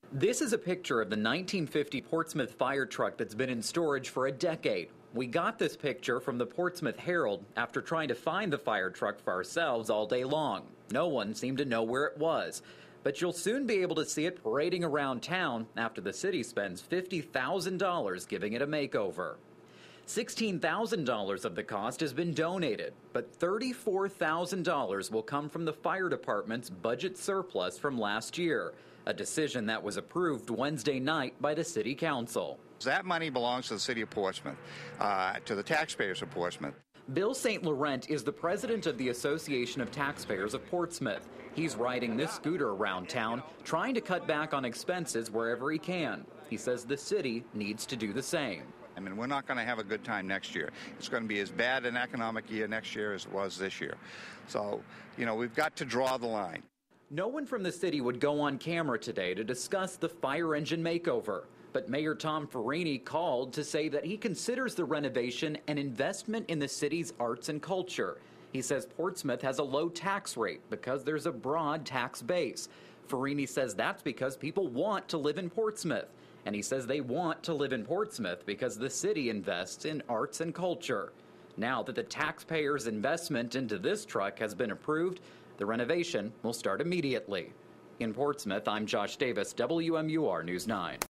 This is a picture of the 1950 Portsmouth fire truck that's been in storage for a decade. We got this picture from the Portsmouth Herald after trying to find the fire truck for ourselves all day long. No one seemed to know where it was. But you'll soon be able to see it parading around town after the city spends $50,000 giving it a makeover. $16,000 of the cost has been donated, but $34,000 will come from the fire department's budget surplus from last year, a decision that was approved Wednesday night by the city council. That money belongs to the city of Portsmouth, to the taxpayers of Portsmouth. Bill St. Laurent is the president of the Association of Taxpayers of Portsmouth. He's riding this scooter around town, trying to cut back on expenses wherever he can. He says the city needs to do the same. I mean, we're not going to have a good time next year. It's going to be as bad an economic year next year as it was this year. So, we've got to draw the line. No one from the city would go on camera today to discuss the fire engine makeover. But Mayor Tom Farini called to say that he considers the renovation an investment in the city's arts and culture. He says Portsmouth has a low tax rate because there's a broad tax base. Farini says that's because people want to live in Portsmouth. And he says they want to live in Portsmouth because the city invests in arts and culture. Now that the taxpayers' investment into this truck has been approved, the renovation will start immediately. In Portsmouth, I'm Josh Davis, WMUR News 9.